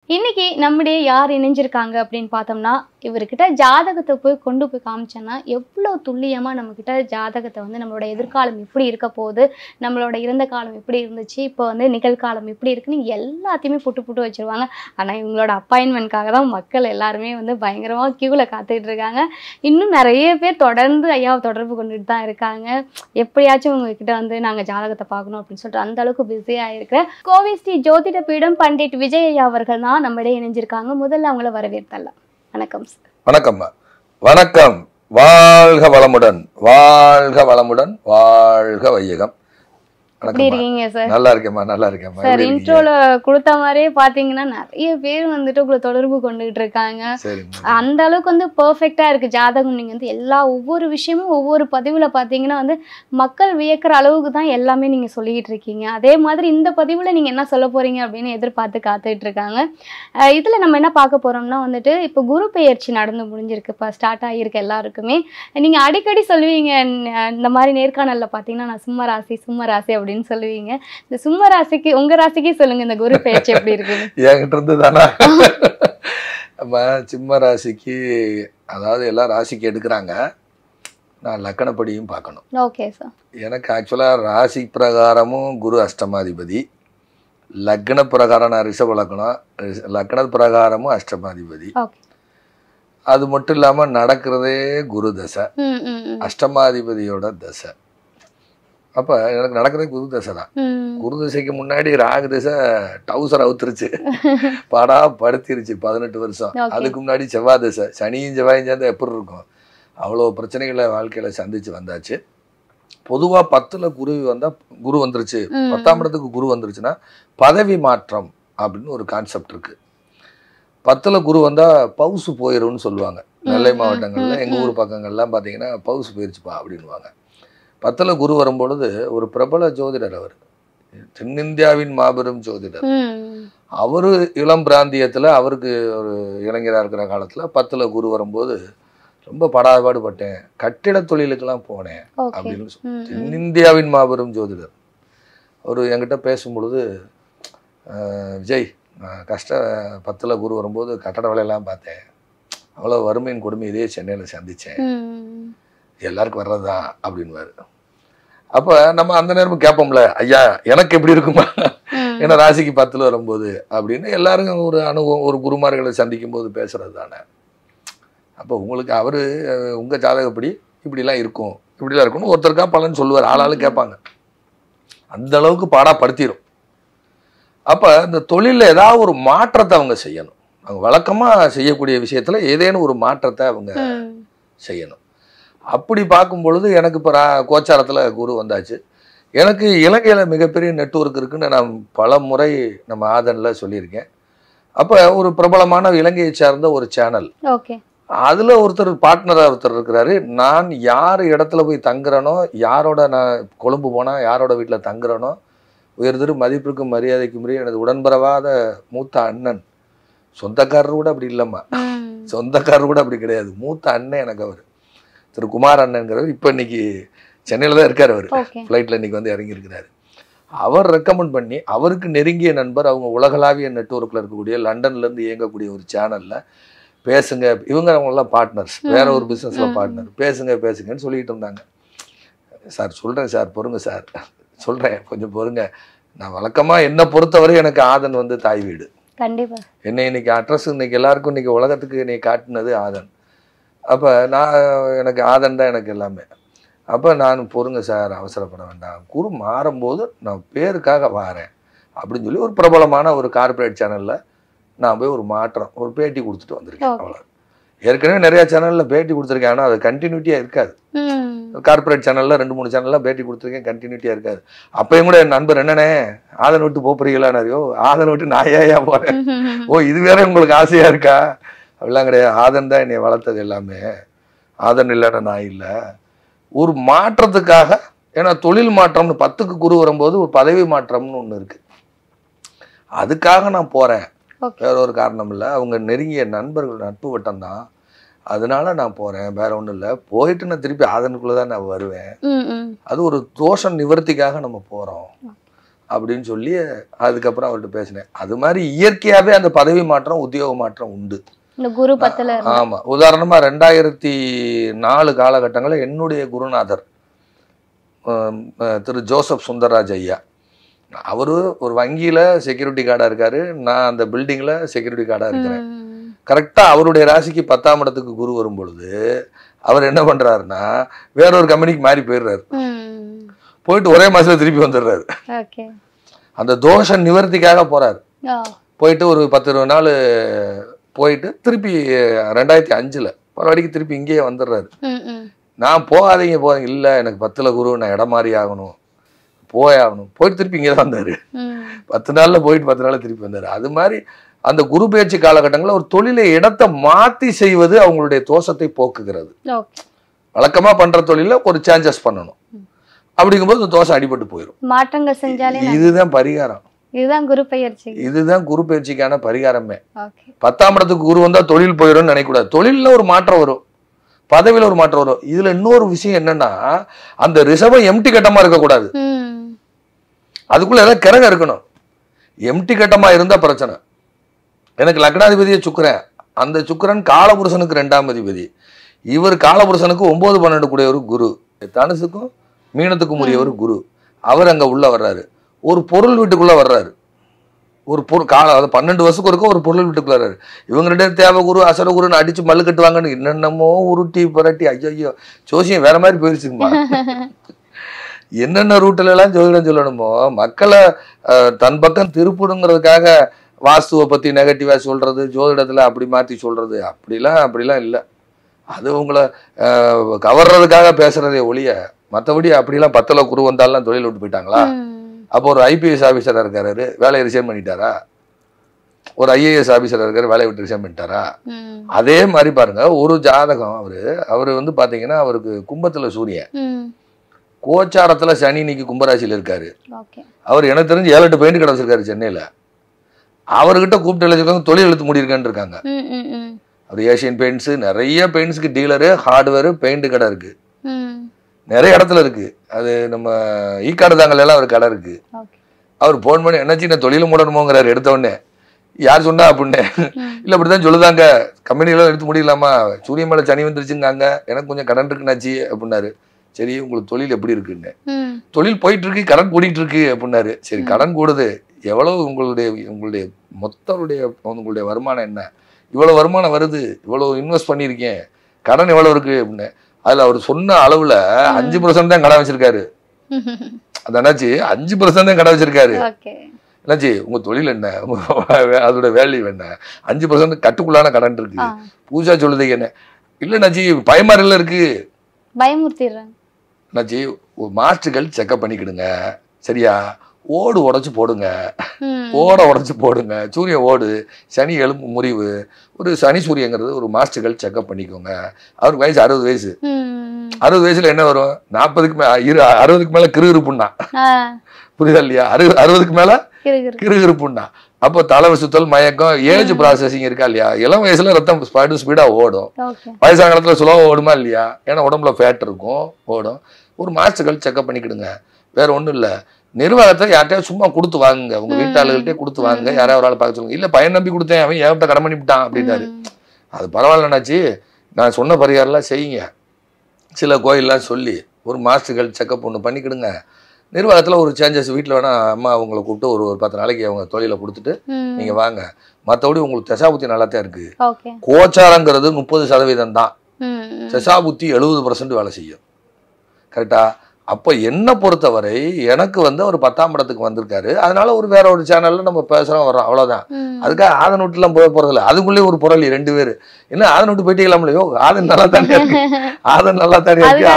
இன்னைக்கு நம்முடைய யார் இணைஞ்சிருக்காங்க அப்படின்னு பார்த்தோம்னா, இவர்கிட்ட ஜாதகத்தை கொண்டு போய் காமிச்சோன்னா, எவ்வளோ துல்லியமா நம்மகிட்ட ஜாதகத்தை நம்மளோட எதிர்காலம் எப்படி இருக்க போகுது, நம்மளோட இறந்த காலம் எப்படி இருந்துச்சு, இப்போ நிகழ்காலம் எப்படி இருக்குன்னு எல்லாத்தையுமே புட்டு புட்டு வச்சிருவாங்க. ஆனா இவங்களோட அப்பாயின்மெண்ட்காக தான் மக்கள் எல்லாருமே பயங்கரமா கியூல காத்துக்கிட்டு இருக்காங்க. இன்னும் நிறைய பேர் தொடர்ந்து ஐயாவை தொடர்பு கொண்டுட்டு தான் இருக்காங்க. எப்படியாச்சும் உங்ககிட்ட நாங்க ஜாதகத்தை பார்க்கணும் அப்படின்னு சொல்லிட்டு அந்த அளவுக்கு பிஸியா இருக்கிற கோவை ஸ்ரீ ஜோதிட பீடம் பண்டிட் விஜய் ஐயா அவர்கள் தான் நம்மிடையே இணைஞ்சிருக்காங்க. முதல்ல அவங்கள வரவேற்கலாம். வணக்கம் சார். வணக்கம். வணக்கம். வாழ்க வளமுடன், வாழ்க வளமுடன், வாழ்க வையகம். எப்படி இருக்கீங்க சார்? நல்லா இருக்கேம்மா, நல்லா இருக்கேம்மா. சார், இன்ட்ரோல கொடுத்த மாதிரியே பாத்தீங்கன்னா நிறைய பேர் உங்களை தொடர்பு கொண்டுகிட்டு இருக்காங்க. அந்த அளவுக்கு பெர்ஃபெக்டா இருக்கு ஜாதகம். நீங்க எல்லா ஒவ்வொரு விஷயமும் ஒவ்வொரு பதிவுல பாத்தீங்கன்னா மக்கள் வியக்கிற அளவுக்கு தான் எல்லாமே நீங்க சொல்லிக்கிட்டு இருக்கீங்க. அதே மாதிரி இந்த பதிவுல நீங்க என்ன சொல்ல போறீங்க அப்படின்னு எதிர்பார்த்து காத்துட்டு இருக்காங்க. இதுல நம்ம என்ன பார்க்க போறோம்னா இப்ப குரு பெயர்ச்சி நடந்து முடிஞ்சிருக்கு, இப்ப ஸ்டார்ட் ஆகியிருக்கு எல்லாருக்குமே. நீங்க அடிக்கடி சொல்லுவீங்க இந்த மாதிரி நேர்காணல்ல பாத்தீங்கன்னா நான் சிம்ம ராசி அப்படின்னு சொல்லுவீங்க. இந்த சிம்ம ராசிக்கு உங்க ராசிக்கு சொல்லுங்க, இந்த குரு பெயர்ச்சி எப்படி இருக்கு? என்கிட்ட இருந்து தானா? சிம்ம ராசிக்கு அதாவது எல்லா ராசிக்கு எடுக்கிறாங்க, நான் லக்கணப்படியும் பார்க்கணும். Okay sir. எனக்கு ஆக்சுவலா ராசி பிரகாரமும் குரு அஷ்டமாதிபதி, லக்ன பிரகாரம் நான் ரிஷப லக்னம், லக்ன பிரகாரமும் அஷ்டமாதிபதி. அது மட்டும் இல்லாம நடக்கிறதே குரு தசை, அஷ்டமாதிபதியோட தசை. அப்ப எனக்கு நடக்கிறதே குரு தசை தான். குரு தசைக்கு முன்னாடி ராகு தசை டவுசர் அவுத்துருச்சு, பாடா படுத்திருச்சு 18 வருஷம். அதுக்கு முன்னாடி செவ்வாய் தசை, சனியும் செவ்வாயும் சேர்ந்தா எப்படி இருக்கும், அவ்வளோ பிரச்சனைகளை வாழ்க்கையில சந்திச்சு வந்தாச்சு. பொதுவா 10ல் குரு வந்துருச்சு, 10ஆம் இடத்துக்கு குரு வந்துருச்சுன்னா பதவி மாற்றம் அப்படின்னு ஒரு கான்செப்ட் இருக்கு. 10ல் குரு வந்தா பவுசு போயிரும்னு சொல்லுவாங்க. நெல்லை மாவட்டங்கள்ல எங்க ஊர் பக்கங்கள்லாம் பாத்தீங்கன்னா பவுசு போயிருச்சுப்பா அப்படின்வாங்க. 10ல் குரு வரும்பொழுது ஒரு பிரபல ஜோதிடர், அவர் தென்னிந்தியாவின் மாபெரும் ஜோதிடர். அவரு இளம் பிராந்தியத்துல அவருக்கு ஒரு இளைஞராக இருக்கிற காலத்துல 10ல் குரு வரும்போது ரொம்ப படாபாடுபட்டேன், கட்டிட தொழிலுக்கெல்லாம் போனேன் அப்படின்னு தென்னிந்தியாவின் மாபெரும் ஜோதிடர். அவர் என்கிட்ட பேசும் பொழுது, விஜய் நான் 10ல் குரு வரும்போது கட்டட வேலையெல்லாம் பார்த்தேன், அவ்வளோ வறுமையின் கொடுமை இதே சென்னையில் சந்தித்தேன், எல்லாருக்கும் வர்றதுதான் அப்படின்வாரு. அப்போ நம்ம அந்த நேரமும் கேட்போம்ல, ஐயா எனக்கு எப்படி இருக்குமா, ஏன்னா ராசிக்கு 10ல் வரும்போது அப்படின்னு எல்லாரும் ஒரு அனுபவம், ஒரு குருமார்களை சந்திக்கும் போது பேசுறது தானே. அப்போ உங்களுக்கு அவரு உங்க ஜாதகப்படி இப்படிலாம் இருக்கும், இப்படிலாம் இருக்கும்னு ஒருத்தருக்கா பலன் சொல்லுவார், ஆளாலும் கேட்பாங்க. அந்த அளவுக்கு பாடாப்படுத்திடும். அப்ப இந்த தொழிலில் ஏதாவது ஒரு மாற்றத்தை அவங்க செய்யணும். அவங்க வழக்கமா செய்யக்கூடிய விஷயத்துல ஏதேனும் ஒரு மாற்றத்தை அவங்க செய்யணும். அப்படி பார்க்கும் பொழுது எனக்கு இப்போ கோச்சாரத்தில் குரு வந்தாச்சு. எனக்கு இலங்கையில் மிகப்பெரிய நெட்வொர்க் இருக்குன்னு நான் பல முறை நம்ம ஆதனில் சொல்லியிருக்கேன். அப்போ ஒரு பிரபலமான இலங்கையை சார்ந்த ஒரு சேனல், அதில் ஒருத்தர் பார்ட்னராக ஒருத்தர் இருக்கிறாரு. நான் யார் இடத்துல போய் தங்குறனோ, யாரோட நான் கொழும்பு போனால் யாரோட வீட்டில் தங்குறனோ, உயர்திரு மதிப்பிற்கும் மரியாதைக்கும் முறையே எனது உடன்பரவாத மூத்த அண்ணன், சொந்தக்காரர் கூட அப்படி இல்லைம்மா, சொந்தக்காரர் கூட அப்படி கிடையாது, மூத்த அண்ணன் எனக்கு அவர் திரு குமார் அண்ணன்கிறவர். இப்போ இன்னைக்கு சென்னையில் தான் இருக்கார். அவர் ஃப்ளைட்டில் இன்னைக்கு இறங்கியிருக்கிறாரு. அவர் ரெக்கமெண்ட் பண்ணி, அவருக்கு நெருங்கிய நண்பர், அவங்க உலகளாவிய நெட்வொர்க்கில் இருக்கக்கூடிய லண்டன்லேருந்து இயங்கக்கூடிய ஒரு சேனலில் பேசுங்க, அவங்கெல்லாம் பார்ட்னர்ஸ், வேற ஒரு பிஸ்னஸில் பார்ட்னர், பேசுங்கன்னு சொல்லிட்டு இருந்தாங்க. சார் சொல்கிறேன் சார், பொறுங்க சார், சொல்கிறேன் கொஞ்சம் பொறுங்க. நான் வழக்கமாக என்னை பொறுத்தவரை எனக்கு ஆதன் தாய் வீடு. கண்டிப்பாக என்னை இன்னைக்கு அட்ரஸ் இன்னைக்கு எல்லாருக்கும் இன்னைக்கு உலகத்துக்கு என்னை காட்டினது ஆதன். அப்போ எனக்கு ஆதன் தான் எனக்கு எல்லாமே. அப்போ நான் பொறுங்க சார், அவசரப்பட வேண்டாம், குரு மாறும்போது நான் பேருக்காக வாரேன் அப்படின்னு சொல்லி ஒரு பிரபலமான ஒரு கார்பரேட் சேனலில் நான் போய் ஒரு மாற்றம், ஒரு பேட்டி கொடுத்துட்டு வந்திருக்கேன். அவ்வளோ. ஏற்கனவே நிறையா சேனலில் பேட்டி கொடுத்துருக்கேன், ஆனால் அது கண்டினியூட்டியாக இருக்காது. கார்பரேட் சேனலில் 2-3 சேனலில் பேட்டி கொடுத்துருக்கேன், கண்டினியூட்டியாக இருக்காது. அப்பயும் கூட என் நண்பர், என்னண்ணே ஆதன் விட்டு போறீங்களான்னாரியோ, ஆதன் விட்டு நான் ஏன் போகிறேன், ஓ இது வேற உங்களுக்கு ஆசையாக இருக்கா, அப்படிலாம் கிடையாது. ஆதன் தான் என்னை வளர்த்தது எல்லாமே, ஆதன் இல்லைன்னா நான் இல்லை. ஒரு மாற்றத்துக்காக, ஏன்னா தொழில் மாற்றம்னு 10க்கு குரு வரும்போது ஒரு பதவி மாற்றம்னு ஒன்று இருக்கு, அதுக்காக நான் போறேன், வேற ஒரு காரணம் இல்லை. அவங்க நெருங்கிய நண்பர்கள், நட்பு வட்டம் தான், அதனால நான் போறேன், வேற ஒன்றும் இல்லை. போயிட்டு நான் திருப்பி ஆதனுக்குள்ளதான் நான் வருவேன். அது ஒரு தோஷம் நிவர்த்திக்காக நம்ம போறோம். அப்படின்னு சொல்லி அதுக்கப்புறம் அவர்கிட்ட பேசினேன். அது மாதிரி இயற்கையாவே அந்த பதவி மாற்றம் உத்தியோக மாற்றம் உண்டு. இந்த குரு 10ல ஆமா. உதாரணமா 2004 காலகட்டங்களில் என்னுடைய குருநாதர் திரு ஜோசப் சுந்தரராஜ் ஐயா, அவரு ஒரு வங்கியில செக்யூரிட்டி கார்டா இருக்காரு, நான் அந்த பில்டிங்ல செக்யூரிட்டி கார்டா இருக்கிறேன். கரெக்டா அவருடைய ராசிக்கு 10ஆம் இடத்துக்கு குரு வரும் பொழுது அவர் என்ன பண்றாருன்னா வேறொரு கம்பெனிக்கு மாறி போயிடுறாரு. போயிட்டு ஒரே மாசத்துல திருப்பி வந்துடுறாரு. அந்த தோஷ நிவர்த்திக்காக போறாரு. போயிட்டு ஒரு 10-20 நாள் போயிட்டு திருப்பி 2005 பரவாடிக்கு திருப்பி இங்கேயே வந்துடுறாரு. நான் போகாதீங்க இல்ல எனக்கு 10ல குரு, நான் இடம் மாறி ஆகணும், போயாகணும். போயிட்டு திருப்பி இங்கே தான் வந்தாரு. 10 நாள்ல போயிட்டு 10 நாள்ல திருப்பி வந்தாரு. அது மாதிரி அந்த குரு பயிற்சி காலகட்டங்களில் ஒரு தொழிலை இடத்தை மாத்தி செய்வது அவங்களுடைய தோஷத்தை போக்குகிறது. வழக்கமா பண்ற தொழில ஒரு சேஞ்சஸ் பண்ணணும். அப்படிங்கும்போது இந்த தோஷம் அடிபட்டு போயிடும். மாற்றங்கள் செஞ்சாலே இதுதான் பரிகாரம். இதுதான் குரு பயிற்சி. இதுதான் குரு பயிற்சிக்கான பரிகாரமே. 10ஆம் இடத்துக்கு குரு வந்தா தொழில் போயிடும்னு நினைக்கூடாது. தொழில்ல ஒரு மாற்றம் வரும், பதவியில ஒரு மாற்றம் வரும். இதுல இன்னொரு விஷயம் என்னன்னா அந்த ரிஷபம் எம்டி கட்டமா இருக்கக்கூடாது. அதுக்குள்ள ஏதாவது கிரகம் இருக்கணும். எம்டி கட்டமா இருந்தா பிரச்சனை. எனக்கு லக்னாதிபதியை சுக்கிரன், அந்த சுக்கிரன் காலபுருஷனுக்கு 2ஆம் அதிபதி, இவர் காலபுருஷனுக்கு 9-12 கூடியவர் குரு, தனுசுக்கும் மீனத்துக்கும் உரியவர் குரு. அவர் அங்க உள்ள வர்றாரு, ஒரு பொருள் வீட்டுக்குள்ள வர்றாரு. ஒரு பொருள் காலம் 12 வருஷத்துக்கு இருக்க ஒரு பொருள் வீட்டுக்குள்ள வர்றாரு. இவங்க 2 தேவ குரு அசர குருன்னு அடிச்சு மல்லு கட்டுவாங்கன்னு என்னென்னமோ உருட்டி புரட்டி ஐயோ ஜோசியம் வேற மாதிரி போயிருச்சுங்கம்மா. என்னென்ன ரூட்ல எல்லாம் ஜோதிடம் சொல்லணுமோ மக்களை தன் பக்கம் திருப்புடுங்கிறதுக்காக வாஸ்துவை பத்தி நெகட்டிவா சொல்றது, ஜோதிடத்துல அப்படி மாத்தி சொல்றது, அப்படிலாம் இல்லை. அது உங்களை கவர்றதுக்காக பேசுறதே ஒழிய மற்றபடி அப்படிலாம் 10ல குரு வந்தாலும் தொழில் விட்டு போயிட்டாங்களா? அப்போ ஒரு ஐபிஎஸ் ஆபீசரா இருக்காரு, வேலையை ரிசைன் பண்ணிட்டாரா? ஒரு ஐஏஎஸ் ஆபீசரா இருக்காரு, வேலையை விட்டு ரிசைன் பண்ணிட்டாரா? அதே மாதிரி பாருங்க, ஒரு ஜாதகம் அவரு வந்து பாத்தீங்கன்னா அவருக்கு கும்பத்துல சூரியன், கோச்சாரத்துல சனி இன்னைக்கு கும்பராசியில இருக்காரு. அவர் எனக்கு தெரிஞ்சு 7-8 பெயிண்ட் கடை வச்சிருக்காரு சென்னையில. அவர்கிட்ட கூப்பிட்டு எழுதிருக்காங்க, தொழில் எழுத்து முடியிருக்கான்னு இருக்காங்க. அவர் ஏசியன் பெயிண்ட்ஸ், நிறைய பெயிண்ட்ஸ்க்கு டீலரு, ஹார்ட்வேர், பெயிண்ட் கடை இருக்கு, நிறைய இடத்துல இருக்கு. அது நம்ம ஈக்காடு தாங்கல எல்லாம் ஒரு கடை இருக்கு. அவர் போன் பண்ணி என்னாச்சு நான் தொழில் மூடணுமோங்கிறாரு. எடுத்த உடனே யார் சொன்னா அப்படின்னு, இல்ல அப்படிதான் சொல்லுதாங்க, கம்பெனில எடுத்து முடியலாமா, சூரிய மேல சனி வந்துருச்சுங்காங்க, எனக்கு கொஞ்சம் கடன் இருக்குனாச்சு அப்படின்னாரு. சரி உங்களுக்கு தொழில் எப்படி இருக்குன்னு, தொழில் போயிட்டு இருக்கு, கடன் கூடிட்டு இருக்கு அப்படின்னாரு. சரி கடன் கூடுது, எவ்வளவு உங்களுடைய உங்களுடைய வருமானம் என்ன, இவ்வளவு வருமானம் வருது, இவ்வளவு இன்வெஸ்ட் பண்ணியிருக்கேன், கடன் எவ்வளவு இருக்கு அப்படின்னு. அதுல அவர் சொன்ன அளவுல 5% தான் கடன் வச்சிருக்காரு. அதாச்சு 5% தான் கடன் வச்சிருக்காரு. என்னாச்சு உங்க தொழில் என்ன, அதோட வேல்யூ என்ன, 5% கட்டுக்குள்ளான கடன் இருக்கு. பூஜா சொல்லுது என்ன இல்லைன்னாச்சு பயமாரில இருக்கு, பயமுறுத்திடுறாங்க. என்னாச்சு மாஸ்டர்கள் செக்அப் பண்ணிக்கிடுங்க, சரியா? ஓடு உடைச்சு போடுங்க, உடைச்சு போடுங்க. சூரியன் ஓடு, சனி எலும்பு முறிவு, ஒரு சனி சூரியங்கிறது ஒரு மாஸ்டர்கள் செக்அப் பண்ணிக்கோங்க. அவருக்கு வயசு 60 வயசு. 60 வயசுல என்ன வரும்? 60க்கு மேல கிருகிருப்புண்ணா, புரியுதா இல்லையா? 60க்கு மேல கிருகிருப்புண்ணா. அப்போ தலை சுத்தல், மயக்கம், ஏஜ் ப்ராசஸிங் இருக்கா இல்லையா? இளம் வயசுல ரத்தம் ஸ்பீடா ஓடும், வயசான காலத்துல சுலபம் ஓடுமா இல்லையா? ஏன்னா உடம்புல ஃபேட் இருக்கும், ஓடும். ஒரு மாஸ்டர்கள் செக்அப் பண்ணிக்கிடுங்க. வேற ஒண்ணும் இல்லை. நிர்வாகத்தை யார்கிட்டயா சும்மா கொடுத்து வாங்குங்க, உங்க வீட்டாளர்கள்ட்டே கொடுத்து வாங்க, யாராவது ஒரு ஆள் பார்க்க சொல்லுங்க. இல்ல பையன் நம்பி கொடுத்தேன், அவன் ஏன்ட்ட கடன் பண்ணிவிட்டான் அப்படின்னாரு. அது பரவாயில்லனாச்சு, நான் சொன்ன பரிகாரம்லாம் செய்யுங்க. சில கோயிலெலாம் சொல்லி ஒரு மாஸ்டர்கள் செக்அப் ஒன்று பண்ணிக்கிடுங்க. நிர்வாகத்தில் ஒரு சேஞ்சஸ் வீட்டில் வேணா அம்மா அவங்களை கூப்பிட்டு ஒரு 10 நாளைக்கு அவங்க தொழிலை கொடுத்துட்டு நீங்க வாங்க. மற்றபடி உங்களுக்கு தசாபுத்தி நல்லா தான் இருக்கு. கோச்சாரங்கிறது 30% தான், தசாபுத்தி 70% வேலை செய்யும். கரெக்டா? அப்போ என்னை பொறுத்தவரை எனக்கு வந்து ஒரு 10ஆம் இடத்துக்கு வந்திருக்காரு. அதனால ஒரு வேற ஒரு சேனல்ல நம்ம பேசுறோம் வர்றோம், அவ்வளவுதான். அதுக்காக ஆதன் வீட்டுலாம் போறதில்ல. அதுக்குள்ளேயே ஒரு புரளி 2 பேரு. என்ன ஆதன் விட்டு போயிட்டீங்களாம்லையோ? ஆதன் நல்லா தானே இருக்கு, ஆதன் நல்லா தானே இருக்கு,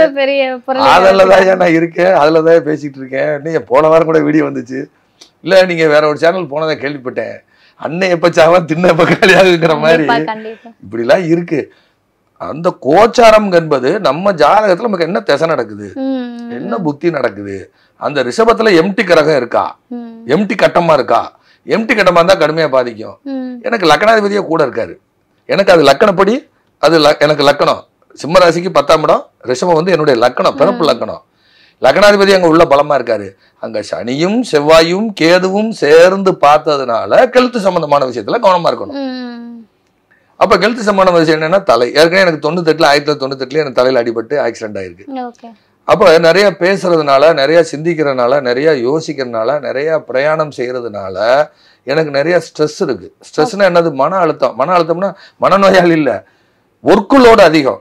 ஆதன்லதான் நான் இருக்கேன், அதுலதான் பேசிட்டு இருக்கேன். நீங்க போன வாரம் கூட வீடியோ வந்துச்சு, இல்ல நீங்க வேற ஒரு சேனல் போனதை கேள்விப்பட்டேன், அண்ணன் எப்ப சாவன் தின்ன எப்ப காலியாகுங்கிற மாதிரி இப்படிலாம் இருக்கு. அந்த கோச்சாரம் என்பது நம்ம ஜாதகத்துல நமக்கு என்ன திசை நடக்குது, என்ன புத்தி நடக்குது, அந்த ரிஷபத்துல எம்டி கிரகம் இருக்கா, எம்டி கட்டமா இருக்கா. எம்டி கட்டமா இருந்தா கடுமையா பாதிக்கும். எனக்கு லக்னாதிபதியா கூட இருக்காரு, எனக்கு அது லக்கணப்படி, அது எனக்கு லக்கணம் சிம்மராசிக்கு 10ஆம் இடம், ரிஷபம் வந்து என்னுடைய லக்கணம், பிறப்பு லக்கணம். லக்னாதிபதி அங்க உள்ள பலமா இருக்காரு. அங்க சனியும் செவ்வாயும் கேதுவும் சேர்ந்து பார்த்ததுனால கெல்த் சம்பந்தமான விஷயத்துல கவனமா இருக்கணும். அப்ப கெல்த் சம்பந்தமான விஷயம் என்னன்னா தலை. ஏற்கனவே எனக்கு 1998 எனக்கு தலையில அடிபட்டு ஆக்சிடென்ட் ஆயிருக்கு. அப்ப நிறைய பேசுறதுனால, நிறைய சிந்திக்கிறதுனால, நிறைய யோசிக்கிறதுனால, நிறைய பிரயாணம் செய்யறதுனால எனக்கு நிறைய ஸ்ட்ரெஸ் இருக்கு. ஸ்ட்ரெஸ்னா என்னது? மன அழுத்தம். மன அழுத்தம்னா மனநோயாளி இல்ல, ஒர்க்குலோட அதிகம்.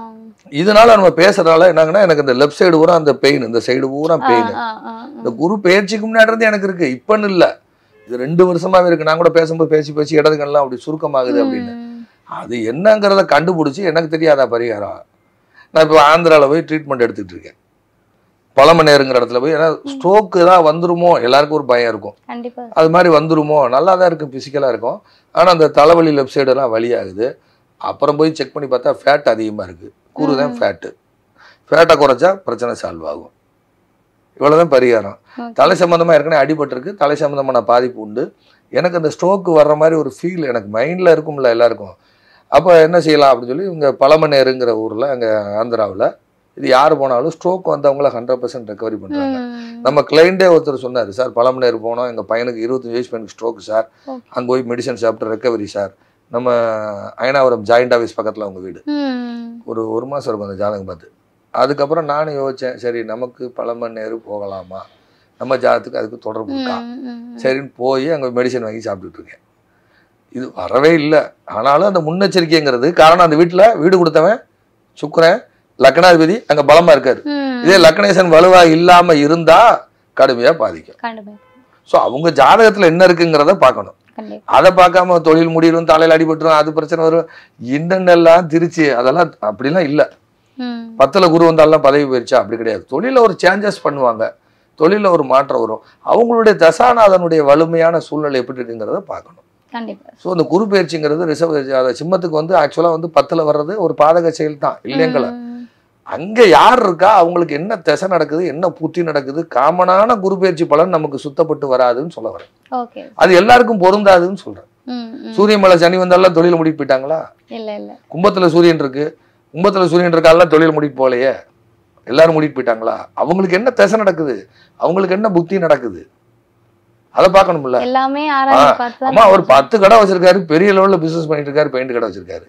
இதனால நம்ம பேசுறதுனால என்னாங்கன்னா எனக்கு இந்த லெஃப்ட் சைடு பூரா அந்த பெயின், இந்த சைடு பூரா பெயின். இந்த குரு பெயர்ச்சிக்கு முன்னாடி இருந்து எனக்கு இருக்கு, இப்பன்னு இல்ல, இது 2 வருஷமாவே இருக்கு. நான் கூட பேசும்போது பேசி இடதுகள்லாம் அப்படி சுருக்கமாகுது அப்படின்னு. அது என்னங்கிறத கண்டுபிடிச்சி எனக்கு தெரியாதா பரிகாரம். நான் இப்போ ஆந்திராவில் போய் ட்ரீட்மெண்ட் எடுத்துக்கிட்டு இருக்கேன். பழமநேருங்கிற இடத்துல போய். ஏன்னா ஸ்ட்ரோக்கு தான் வந்துருமோ எல்லாருக்கும் ஒரு பயம் இருக்கும். அது மாதிரி வந்துருமோ, நல்லா தான் இருக்கும், பிசிக்கலாக இருக்கும். ஆனால் அந்த தலைவலி லெஃப்ட் சைடெல்லாம் வலியாகுது. அப்புறம் போய் செக் பண்ணி பார்த்தா ஃபேட் அதிகமாக இருக்குது. கூறு தான் ஃபேட்டு. ஃபேட்டை குறைச்சா பிரச்சனை சால்வ் ஆகும். இவ்வளோதான் பரிகாரம். தலை சம்மந்தமாக ஏற்கனவே அடிபட்டிருக்கு, தலை சம்மந்தமான பாதிப்பு உண்டு. எனக்கு அந்த ஸ்ட்ரோக்கு வர்ற மாதிரி ஒரு ஃபீல் எனக்கு மைண்டில் இருக்கும்ல எல்லாருக்கும். அப்போ என்ன செய்யலாம் அப்படின்னு சொல்லி இங்கே பழமநேருங்கிற ஊரில் அங்கே ஆந்திராவில் இது யார் போனாலும் ஸ்ட்ரோக் வந்தவங்கள 100% ரெக்கவரி பண்ணுறாங்க. நம்ம கிளைண்டே ஒருத்தர் சொன்னார், சார் பழமநேரு போனோம், எங்கள் பையனுக்கு 25 வயசு பையனுக்கு ஸ்ட்ரோக் சார், அங்கே போய் மெடிசன் சாப்பிட்டு ரெக்கவரி சார். நம்ம அயனாவரம் ஜாயிண்ட் ஆஃபீஸ் பக்கத்தில் அவங்க வீடு. ஒரு மாதம் இருக்கும் அந்த ஜாதகம் பார்த்து. அதுக்கப்புறம் நானும் யோசித்தேன், சரி நமக்கு பழமநேரு போகலாமா, நம்ம ஜாதகத்துக்கு அதுக்கு தொடர்பு இருக்கா, சரின்னு போய் அங்கே மெடிசன் வாங்கி சாப்பிட்டுட்டு இருக்கேன். இது வரவே இல்லை. ஆனாலும் அந்த முன்னெச்சரிக்கைங்கிறது காரணம், அந்த வீட்டில் வீடு கொடுத்தவன் சுக்கிரன் லக்னாதிபதி அங்கே பலமாக இருக்காரு. இதே லக்னேசன் வலுவாக இல்லாமல் இருந்தால் கடுமையாக பாதிக்கும். ஸோ அவங்க ஜாதகத்தில் என்ன இருக்குங்கிறத பார்க்கணும். அதை பார்க்காம தொழில் முடியும், தலையில் அடிபட்டுரும், அது பிரச்சனை வரும், என்னென்னலாம் திருச்சி, அதெல்லாம் அப்படிலாம் இல்லை. 10ல் குரு வந்தாலும் பதவி போயிடுச்சா? அப்படி கிடையாது. தொழில ஒரு சேஞ்சஸ் பண்ணுவாங்க, தொழில ஒரு மாற்றம் வரும். அவங்களுடைய தசாநாதனுடைய வலிமையான சூழ்நிலை எப்படி இருக்குங்கிறத பார்க்கணும். ஸோ இந்த குரு பயிற்சிங்கிறது ரிஷப சிம்மத்துக்கு வந்து ஆக்சுவலாக வந்து 10ல் வர்றது ஒரு பாதக செயல் தான் இல்லைங்களா. அங்கே யார் இருக்கா, அவங்களுக்கு என்ன திசை நடக்குது, என்ன புத்தி நடக்குது, காமனான குரு பயிற்சி பலன் நமக்கு சுத்தப்பட்டு வராதுன்னு சொல்ல வரேன். அது எல்லாருக்கும் பொருந்தாதுன்னு சொல்றேன். சூரியன் மேல சனி வந்தாலும் தொழில் முடிட்டு போயிட்டாங்களா? கும்பத்துல சூரியன் இருக்கு, கும்பத்துல சூரியன் இருக்காலாம் தொழில் முடிட்டு போகலையே, எல்லாரும் முடிட்டு போயிட்டாங்களா? அவங்களுக்கு என்ன திசை நடக்குது, அவங்களுக்கு என்ன புத்தி நடக்குது, அதை பார்க்கணும்ல. அம்மா ஒரு 10 கடை வச்சிருக்காரு, பெரிய லெவல்ல பிசினஸ் பண்ணிட்டு இருக்காரு, பெயிண்ட் கடை வச்சிருக்காரு,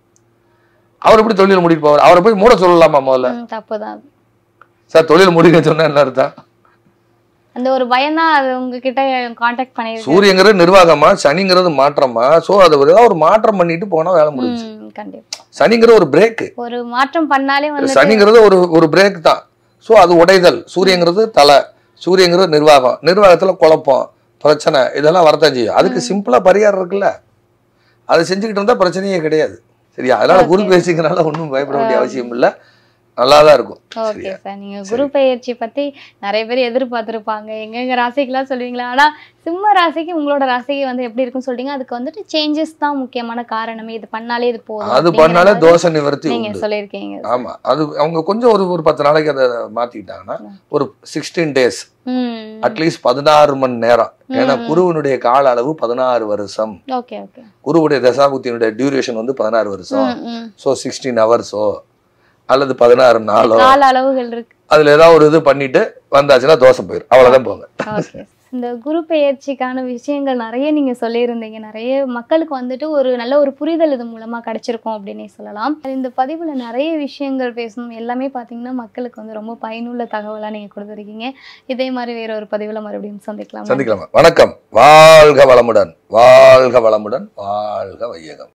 அவர் எப்படி தொழில் முடிட்டு போவார்? அவரை போய் மூட சொல்லலாமா? முதல்ல தப்புதான் சார், தொழில் முடிக்க சொன்னா என்ன அர்த்தம்? அந்த ஒரு பயம் தான் அது உங்ககிட்ட கான்டாக்ட் பண்ணி. சூரியங்கிறது நிர்வாகமா, சனிங்கிறது மாற்றமா? சோ அது ஒரு மாற்றம் பண்ணிட்டு போனா வேலை முடிஞ்சு. கண்டிப்பா சனிங்கிறது ஒரு பிரேக், ஒரு மாற்றம் பண்ணாலே வந்து சனிங்கிறது ஒரு பிரேக் தான். சோ அது உடைதல். சூரியங்கிறது தலை, சூரியங்கிறது நிர்வாகம், நிர்வாகத்துல குழப்பம் பிரச்சனை இதெல்லாம் வரத்தான் செய்யும். அதுக்கு சிம்பிளா பரிகாரம் இருக்குல்ல, அதை செஞ்சுக்கிட்டு இருந்தா பிரச்சனையே கிடையாது. சரியா? அதனால குரு பயிற்சிங்கனால ஒன்றும் பயப்பட வேண்டிய அவசியம் இல்லை, நல்லாதான் இருக்கும். ஓகே சார், நீங்க குரு பயிற்சி பத்தி நிறைய பேர் எதிர்பார்த்திருப்பாங்க, எங்க ராசிக்கெல்லாம் சொல்லுவீங்களா? ஆனா சிம்ம ராசிக்கு உங்களோட ராசிக்கு வந்து எப்படி இருக்குன்னு சொல்றீங்க. அதுக்கு வந்துட்டு சேஞ்சஸ் தான் முக்கியமான காரணமே. இது பண்ணாலே இது போதும், அது பண்ணாலே தோஷ நிவர்த்தி நீங்க சொல்லியிருக்கீங்க. ஆமா, அது அவங்க கொஞ்சம் ஒரு 10 நாளைக்கு அதை மாத்திக்கிட்டாங்கன்னா ஒரு 16 டேஸ் அட்லீஸ்ட் 16 மணி நேரம். ஏன்னா குருவினுடைய கால அளவு 16 வருஷம். குருவுடைய தசாபுத்தியினுடைய டியூரேஷன் வந்து 16 வருஷம். ஸோ 16 ஹவர்ஸோ அல்லது 16 நாளோ அளவுகள் இருக்கு. அதுல ஏதாவது ஒரு இது பண்ணிட்டு வந்தாச்சுன்னா தோசை போயிடும், அவ்வளவுதான் போங்க. இந்த குரு பெயர்ச்சிக்கான விஷயங்கள் நிறைய நீங்க சொல்லியிருந்தீங்க. நிறைய மக்களுக்கு வந்துட்டு ஒரு நல்ல ஒரு புரிதல் இது மூலமா கிடைச்சிருக்கும் அப்படின்னே சொல்லலாம். இந்த பதிவுல நிறைய விஷயங்கள் பேசணும், எல்லாமே பாத்தீங்கன்னா மக்களுக்கு வந்து ரொம்ப பயனுள்ள தகவலா நீங்க கொடுத்துருக்கீங்க. இதே மாதிரி வேற ஒரு பதிவுல மறுபடியும் சந்திக்கலாம். வணக்கம். வாழ்க வளமுடன், வாழ்க வளமுடன், வாழ்க வையகம்.